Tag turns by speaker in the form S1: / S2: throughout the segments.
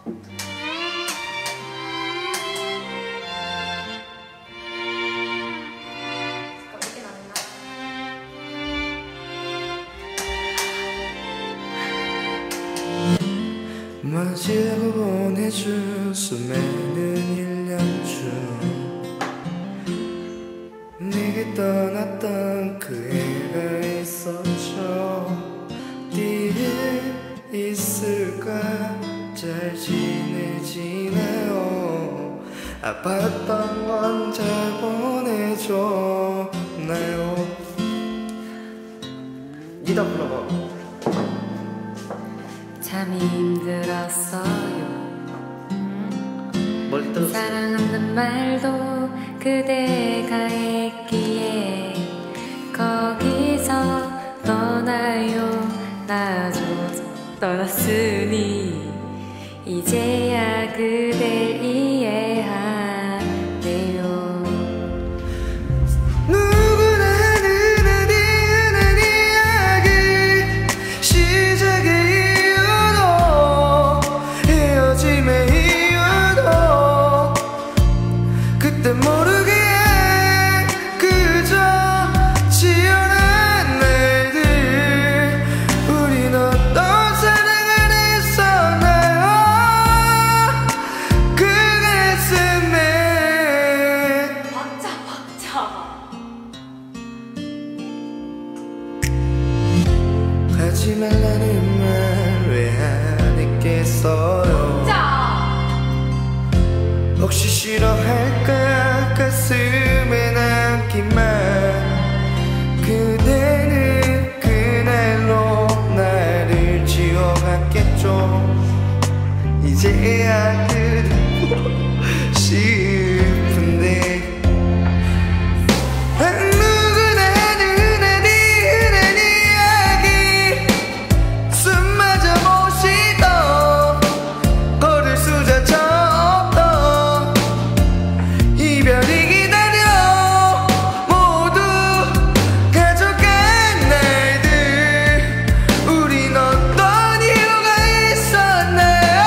S1: 맞이하고 보내준 수많은 1년 중 내게 떠났던 그 애가 있었죠. 뒤에 있을까 잘 지내지나요? 아팠던 건 잘 보내줬나요? 니다 불러봐.
S2: 참 힘들었어요. 사랑한단 말도 그대가 했기에 거기서 떠나요. 나줘서 떠났으니 이제야 그댈 이해하네요.
S1: 그때 모르게 그저 지어낸 날들 우린 어떤 사랑을 했었나요? 그 가슴에
S2: 박자
S1: 하지 말라는 말 왜 안 했겠어요? 혹시 싫어할까 가슴에 남기만 그대는 그날로 나를 지워갔겠죠. 이제야 그대고 싶은데 누구나 하는 이야기 숨마저 못 쉬던 걸을 수조차 이별이 기다려 모두 가져간 날들 우린 어떤 이유가 있었나요?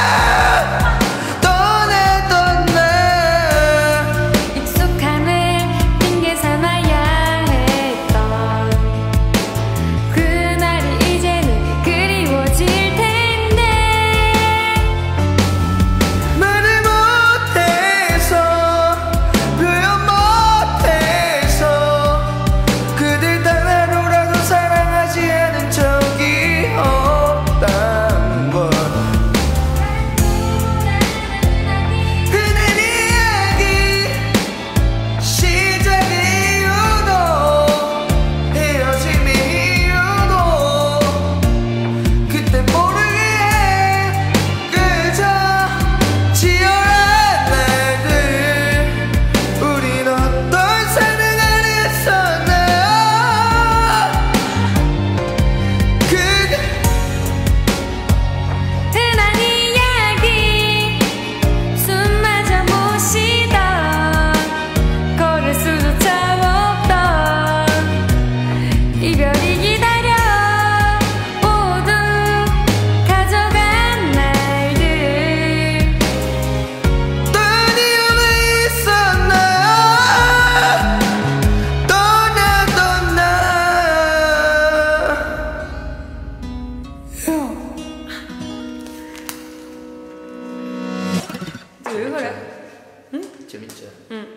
S1: 떠났던 날
S2: 익숙함을 핑계 삼아야 했던 그날이 이제는 그리워질 텐데
S1: 말을 못해서 표현 못해서 그댈 단 하루라도 사랑하지 않은 적이 없단 걸. 그날 이야기 시작의 이유도 헤어짐의 이유도 그때 모르게 그저 지어낸 날들 우린 어떤 사랑을 했었나요?
S2: 흔한 이야기 숨마저 못 쉬던 걸을 수조차 없던 이별이 기다려 모두 가져간 날들
S1: 어떤 이유가 있었나요? 떠났던 날
S2: 왜 그래?
S1: 재밌죠?
S2: 응.